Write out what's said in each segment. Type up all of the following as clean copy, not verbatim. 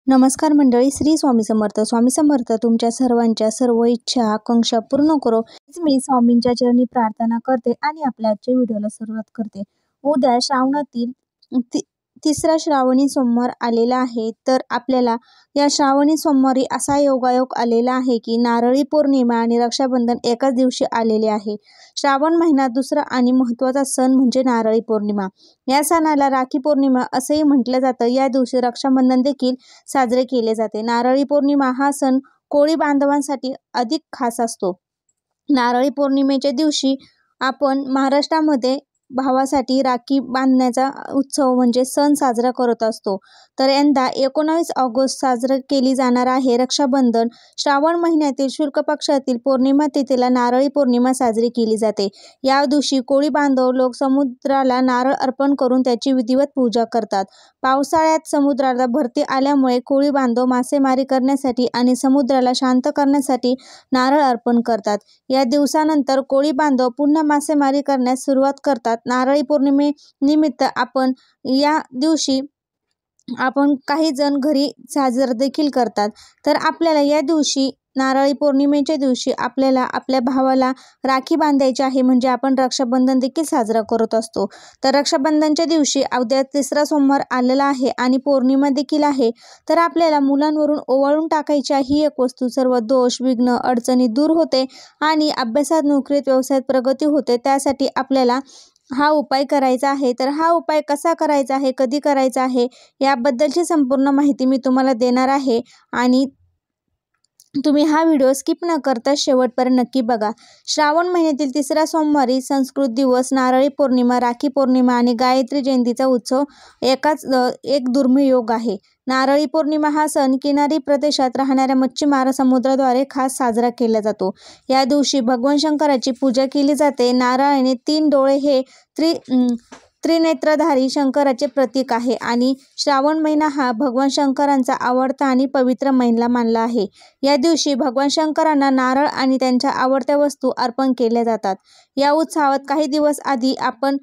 नमस्कार मंडळी, श्री स्वामी समर्थ. स्वामी समर्थ तुमच्या सर्वांच्या सर्व इच्छा आकांक्षा पूर्ण करो. मी स्वामींच्या चरणी प्रार्थना करते आणि आपल्या आजच्या व्हिडिओला सुरुवात करते. उद्या श्रावणातील तिसरा श्रावणी सोमवार आलेला आहे. तर आपल्याला या श्रावणी सोमवारी असा योगायोग आलेला आहे की नारळी पौर्णिमा आणि रक्षाबंधन एकाच दिवशी आलेले आहे. श्रावण महिन्यात दुसरा आणि महत्त्वाचा सण म्हणजे नारळी पौर्णिमा. या सणाला राखी पौर्णिमा असेही म्हटलं जातं. या दिवशी रक्षाबंधन देखील साजरे केले जाते. नारळी पौर्णिमा हा सण कोळी बांधवांसाठी अधिक खास असतो. नारळी पौर्णिमेच्या दिवशी आपण महाराष्ट्रामध्ये भावासाठी राखी बांधण्याचा उत्सव म्हणजे सण साजरा करत असतो. तर यंदा 19 ऑगस्ट साजरा केली जाणार आहे रक्षाबंधन. श्रावण महिन्यातील शुक्ल पक्षातील पौर्णिमा तिथीला नारळी पौर्णिमा साजरी केली जाते. या दिवशी कोळी बांधव लोक समुद्राला नारळ अर्पण करून त्याची विधिवत पूजा करतात. पावसाळ्यात समुद्राला भरती आल्यामुळे कोळी बांधव मासेमारी करण्यासाठी आणि समुद्राला शांत करण्यासाठी नारळ अर्पण करतात. या दिवसानंतर कोळी बांधव पुन्हा मासेमारी करण्यास सुरुवात करतात. नारळी पौर्णिमेनिमित्त या दिवशी काही जण घरी साजरा देखील करतात. तर आपल्याला या दिवशी नारळी पौर्णिमेच्या दिवशी आपल्याला आपल्या भावाला राखी बांधायची आहे, म्हणजे आपण रक्षाबंधन देखील साजरा करत असतो. तर रक्षाबंधनच्या दिवशी उद्या तिसरा सोमवार आलेला आहे आणि पौर्णिमा देखील आहे. तर आपल्याला मुलांवरून ओवाळून टाकायची ही एक वस्तू सर्व दोष विघ्न अडचणी दूर होते आणि अभ्यासात नोकरीत व्यवसायात प्रगती होते. त्यासाठी आपल्याला हा उपाय करायचा आहे. तर हा उपाय कसा करायचा आहे, कधी करायचा आहे याबद्दलची संपूर्ण माहिती मी तुम्हाला देणार आहे आणि तुम्ही हा व्हिडिओ स्किप न करता शेवटपर्यंत नक्की बघा. श्रावण महिन्यातील तिसरा सोमवारी संस्कृत दिवस, नारळी पौर्णिमा, राखी पौर्णिमा आणि गायत्री जयंतीचा उत्सव एक दुर्मिळ योग आहे. नारळी पौर्णिमा हा सण किनारी प्रदेशात राहणाऱ्या मच्छीमार समुद्राद्वारे खास साजरा केला जातो. या दिवशी भगवान शंकराची पूजा केली जाते. नारळाने 3 डोळे हे त्रिनेत्रधारी शंकराचे प्रतीक आहे आणि श्रावण महिना हा भगवान शंकरांचा आवडता आणि पवित्र महिना मानला आहे. या दिवशी भगवान शंकरांना नारळ आणि त्यांच्या आवडत्या वस्तू अर्पण केल्या जातात. या उत्सवात काही दिवस आधी आपण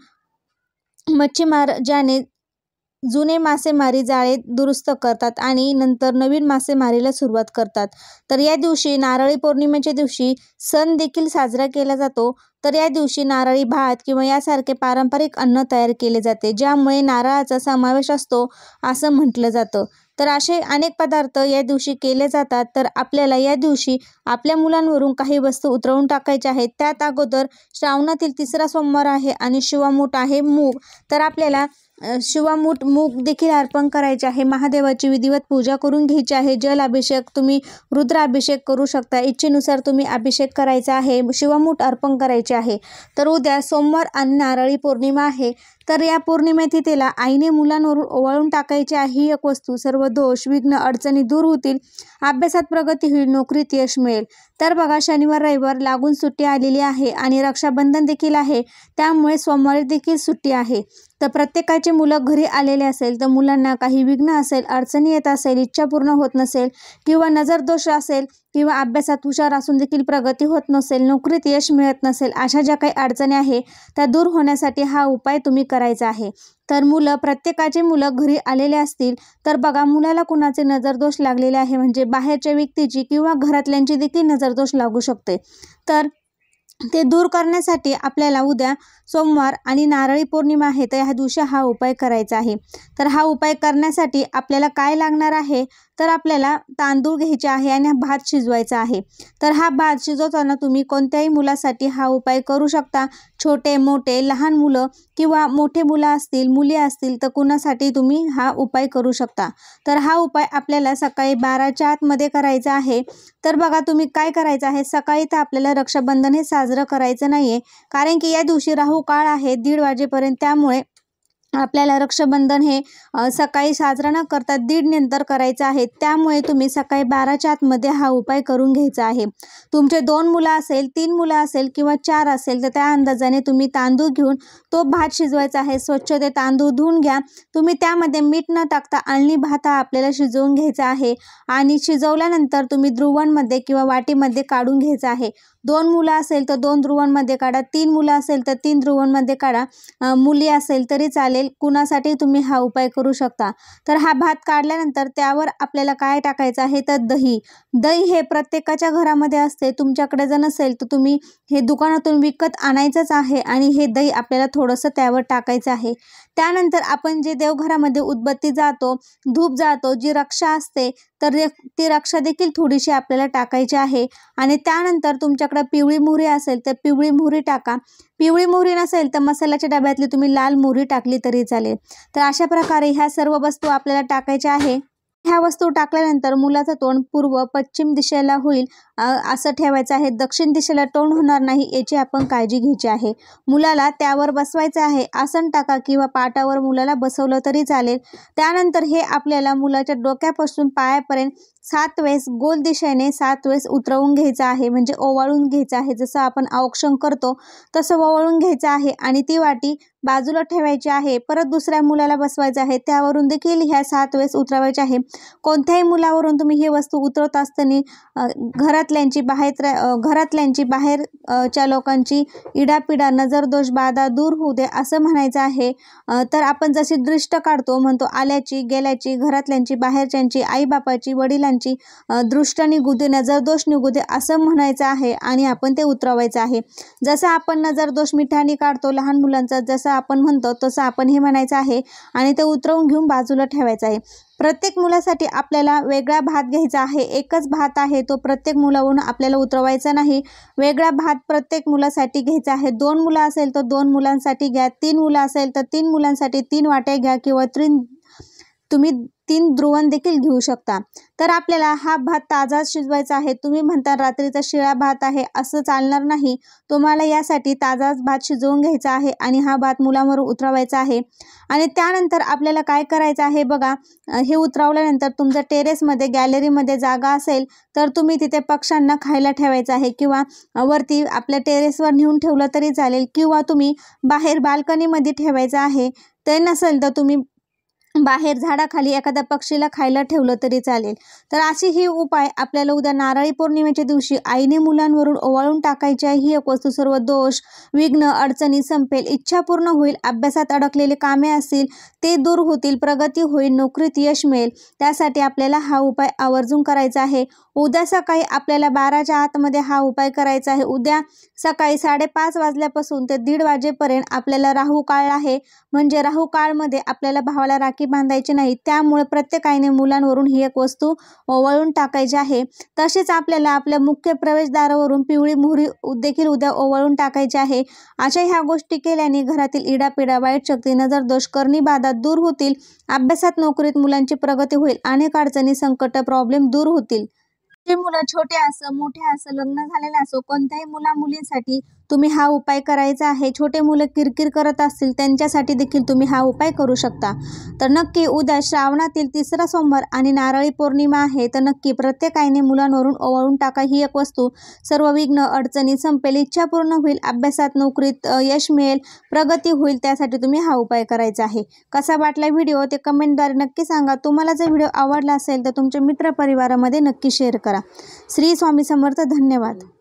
मच्छीमार ज्याने जुने मासेमारी जाळे दुरुस्त करतात आणि नंतर नवीन मासेमारीला सुरुवात करतात. तर या दिवशी नारळी पौर्णिमेच्या दिवशी सण देखील साजरा केला जातो. तर या दिवशी नारळी भात किंवा यासारखे पारंपरिक अन्न तयार केले जाते, ज्यामुळे नारळाचा समावेश असतो असं म्हटलं जातं. तर असे अनेक पदार्थ या दिवशी केले जातात. तर आपल्याला या दिवशी आपल्या मुलांवरून काही वस्तू उतरवून टाकायच्या आहेत. त्यात अगोदर श्रावणातील तिसरा सोमवार आहे आणि शिवामूठ आहे मूग. तर आपल्याला शिवामूठ मूग देखील अर्पण करायचे आहे. महादेवाची विधिवत पूजा करून घ्यायची आहे. जल अभिषेक, तुम्ही रुद्राभिषेक करू शकता. इच्छेनुसार तुम्ही अभिषेक करायचा आहे. शिवामूठ अर्पण करायचे आहे. तर उद्या सोमवार आणि नारळी पौर्णिमा आहे. तर या पौर्णिमे तिथीला आईने मुलांवरून ओवाळून टाकायची आहे ही एक वस्तू सर्व दोष विघ्न अडचणी दूर होतील, अभ्यासात प्रगती होईल, नोकरीत यश मिळेल. तर बघा, शनिवार रविवार लागून सुट्टी आलेली आहे आणि रक्षाबंधन देखील आहे, त्यामुळे सोमवारी देखील सुट्टी आहे. तर प्रत्येकाचे मुलं घरी आलेले असेल तर मुलांना काही विघ्न असेल, अडचणी येत असेल, इच्छा पूर्ण होत नसेल किंवा नजर दोष असेल किंवा अभ्यासात हुशार असून देखील प्रगती होत नसेल, नोकरीत यश मिळत नसेल, अशा ज्या काही अडचणी आहे त्या दूर होण्यासाठी हा उपाय तुम्ही करायचा आहे. तर प्रत्येकाचे मुलं घरी आलेले असतील तर बघा, मुलाला कुणाचे नजरदोष लागलेले आहे म्हणजे बाहेरच्या व्यक्तीची किंवा घरातल्यांची देखील नजरदोष लागू शकते. तर ते दूर करण्यासाठी आपल्याला उद्या सोमवार आणि नारळी पौर्णिमा आहे, तर ह्या दिवशी हा उपाय करायचा आहे. तर हा उपाय करण्यासाठी आपल्याला काय लागणार आहे, तर आपल्याला तांदूळ घ्यायचे आहे आणि भात शिजवायचा आहे. तर हा भात शिजवताना तुम्ही कोणत्याही मुलासाठी हा उपाय करू शकता. छोटे मोठे लहान मुलं किंवा मोठे मुलं असतील, मुली असतील तर कुणासाठी तुम्ही हा उपाय करू शकता. तर हा उपाय आपल्याला सकाळी 12च्या आतमध्ये करायचा आहे. तर बघा, तुम्ही काय करायचं आहे, सकाळी तर आपल्याला रक्षाबंधन हे साजरं करायचं नाहीये, कारण की या दिवशी राहू काळ आहे 1:30 वाजेपर्यंत. त्यामुळे आपल्याला रक्षाबंधन हे सकाळी साजरा न करता 1:30 नंतर करायचं आहे. त्यामुळे तुम्ही सकाळी 12च्या आतमध्ये हा उपाय करून घ्यायचा आहे. तुमचे 2 मुलं असेल, 3 मुलं असेल किंवा 4 असेल तर त्या अंदाजाने तुम्ही तांदूळ घेऊन तो भात शिजवायचा आहे. स्वच्छ ते तांदूळ धुवून घ्या. तुम्ही त्यामध्ये मीठ न टाकता अळणी भात हा आपल्याला शिजवून घ्यायचा आहे आणि शिजवल्यानंतर तुम्ही द्रुवांमध्ये किंवा वाटीमध्ये काढून घ्यायचा आहे. 2 मुलं असेल तर 2 द्रुवांमध्ये काढा, 3 मुलं असेल तर 3 द्रुवांमध्ये काढा, मुली असेल तरी चालेल. चालेल, कुणासाठी तुम्ही हा उपाय करू शकता। तर हा भात काढल्यानंतर त्यावर आपल्याला काय टाकायचं आहे तर दही हे प्रत्येकाच्या घरामध्ये असते। तुमच्याकडे जर नसेल तर तुम्ही हे दुकानातून विकत आणायचंच आहे आणि हे दही आपल्याला थोडंसं त्यावर टाकायचं आहे। त्यानंतर आपण जे देवघरामध्ये उदबत्ती जातो, धूप जातो, जी रक्षा असते तर ती रक्षा देखील थोडीशी आपल्याला टाकायची आहे आणि त्यानंतर तुमच्याकडे पिवळी मोहरी असेल तर पिवळी मोहरी टाका। पिवळी मोहरी नसेल तर मसाल्याच्या डब्यातली तुम्ही लाल मोहरी टाकली तरी चालेल। तर अशा प्रकारे ह्या सर्व वस्तू आपल्याला टाकायच्या आहे। ह्या वस्तू टाकल्यानंतर मुलाचं तोंड पूर्व पश्चिम दिशेला होईल असं ठेवायचं आहे। दक्षिण दिशेला तोंड होणार नाही याची आपण काळजी घ्यायची आहे। मुलाला त्यावर बसवायचं आहे। आसन टाका किंवा पाटावर मुलाला बसवलं तरी चालेल। त्यानंतर हे आपल्याला मुलाच्या डोक्यापासून पायापर्यंत 7 वेळेस गोल दिशेने 7 वेळेस उतरवून घ्यायचं आहे, म्हणजे ओवाळून घ्यायचं आहे। जसं आपण औक्षण करतो तसं ओवाळून घ्यायचं आहे आणि ती वाटी बाजूला ठेवायची आहे। परत दुसऱ्या मुलाला बसवायचं आहे, त्यावरून देखील ह्या 7 वेळेस उतरवायच्या आहे। कोणत्याही मुलावरून तुम्ही ही वस्तू उतरवत असताना घरातल्यांची बाहेरच्या लोकांची इडापिडा नजरदोष बाधा दूर होऊ दे असं म्हणायचं आहे। तर आपण जशी दृष्ट काढतो म्हणतो आल्याची गेल्याची, घरातल्यांची बाहेरच्यांची, आईबापाची, वडिलांची दृष्ट निघू दे, नजरदोष निघू दे असं म्हणायचं आहे आणि आपण ते उतरवायचं आहे। जसं आपण नजरदोष मिठाने काढतो लहान मुलांचा, जसं आपण म्हणतो तसं आपण हे म्हणायचं आहे आणि ते उतरवून घेऊन बाजूला ठेवायचं आहे। प्रत्येक मुलासाठी आपल्याला वेगळा भात घ्यायचा आहे। एकच भात आहे तो प्रत्येक मुलावरून आपल्याला उतरवायचा नाही। वेगळा भात प्रत्येक मुलासाठी घ्यायचा आहे। 2 मुलं असेल तर 2 मुलांसाठी घ्या, 3 मुलं असेल तर 3 मुलांसाठी 3 वाट्या घ्या किंवा तुम्ही 3 द्रोण देखील घेऊ शकता। तर आपल्याला हा भात ताजा शिजवायचा आहे। तुम्ही म्हणता रात्रीचा शिळा भात आहे असं चालणार नाही। तुम्हाला यासाठी ताजाच भात शिजवून घ्यायचा आहे आणि हा भात मुलांवर उतरवायचा आहे। आणि त्यानंतर आपल्याला काय करायचं आहे बघा, हे उतरवल्यानंतर तुमच्या टेरेसमध्ये गॅलरीमध्ये जागा असेल तर तुम्ही तिथे पक्ष्यांना खायला ठेवायचं आहे किंवा वरती आपल्या टेरेसवर नेऊन ठेवलं तरी चालेल किंवा तुम्ही बाहेर बाल्कनीमध्ये ठेवायचं आहे। ते नसेल तर तुम्ही बाहेर झाडाखाली एखाद्या पक्षीला खायला ठेवलं तरी चालेल। तर अशी ही उपाय आपल्याला उद्या नारळी पौर्णिमेच्या दिवशी आईने मुलांवरून ओवाळून टाकायची आहे। ही एक वस्तू सर्व दोष, विघ्न, अडचणी संपेल, इच्छा पूर्ण होईल, अभ्यासात अडकलेले कामे असतील ते दूर होतील, प्रगती होईल, नोकरीत यश मिळेल। त्यासाठी आपल्याला हा उपाय आवर्जून करायचा आहे। उद्या सकाळी आपल्याला 12च्या आतमध्ये हा उपाय करायचा आहे। उद्या सकाळी 5:30 वाजल्यापासून ते 1:30 वाजेपर्यंत आपल्याला राहू काळ आहे, म्हणजे राहू काळमध्ये आपल्याला भावाला राखी बांधायची नाही। त्यामुळे प्रत्येक आईने मुलांवरून ही एक वस्तू ओवाळून टाकायची आहे। तसेच आपल्याला आपल्या मुख्य प्रवेशद्वारावरून पिवळी मोहरी देखील उद्या ओवाळून टाकायची आहे। अशा ह्या गोष्टी केल्याने घरातील इडापिडा, वाईट शक्ती, नजरदोष, करणी बाधा दूर होतील, अभ्यासात नोकरीत मुलांची प्रगती होईल, अनेक अडचणी, संकट, प्रॉब्लेम दूर होतील। जे मुलं छोटे असो मोठे असो, लग्न झालेले असो, कोणत्याही मुलींसाठी तुम्ही हा उपाय करायचा आहे। छोटे मुलं किरकिर करत असतील त्यांच्यासाठी देखील तुम्ही हा उपाय करू शकता। तर नक्की उद्या श्रावणातील 3रा सोमवार आणि नारळी पौर्णिमा आहे, तर नक्की प्रत्येक आईने मुलांवरून ओवाळून टाका। ही एक वस्तू सर्व विघ्न, अडचणी संपेल, इच्छा पूर्ण होईल, अभ्यासात नोकरीत यश मिळेल, प्रगती होईल, त्यासाठी तुम्ही हा उपाय करायचा आहे। कसा वाटला व्हिडिओ ते कमेंटद्वारे नक्की सांगा। तुम्हाला जर व्हिडिओ आवडला असेल तर तुमच्या मित्रपरिवारामध्ये नक्की शेअर करा। श्री स्वामी समर्थ। धन्यवाद।